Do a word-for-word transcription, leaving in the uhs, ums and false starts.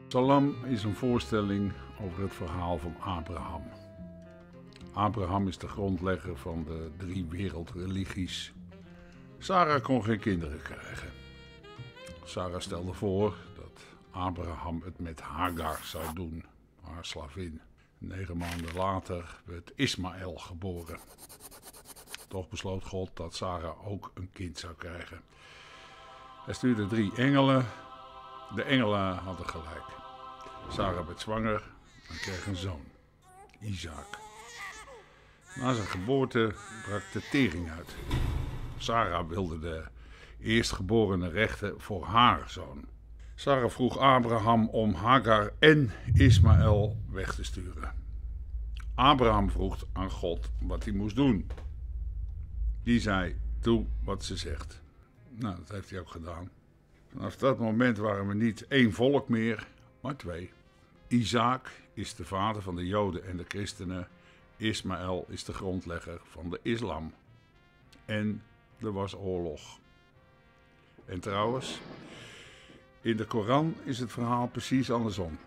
Psalm is een voorstelling over het verhaal van Abraham. Abraham is de grondlegger van de drie wereldreligies. Sarah kon geen kinderen krijgen. Sarah stelde voor dat Abraham het met Hagar zou doen, haar slavin. Negen maanden later werd Ismaël geboren. Toch besloot God dat Sarah ook een kind zou krijgen. Hij stuurde drie engelen. De engelen hadden gelijk. Sarah werd zwanger en kreeg een zoon, Isaac. Na zijn geboorte brak de tering uit. Sarah wilde de eerstgeborene rechten voor haar zoon. Sarah vroeg Abraham om Hagar en Ismaël weg te sturen. Abraham vroeg aan God wat hij moest doen. Die zei: doe wat ze zegt. Nou, dat heeft hij ook gedaan. Vanaf dat moment waren we niet één volk meer, maar twee. Isaac is de vader van de Joden en de christenen. Ismaël is de grondlegger van de islam. En er was oorlog. En trouwens, in de Koran is het verhaal precies andersom.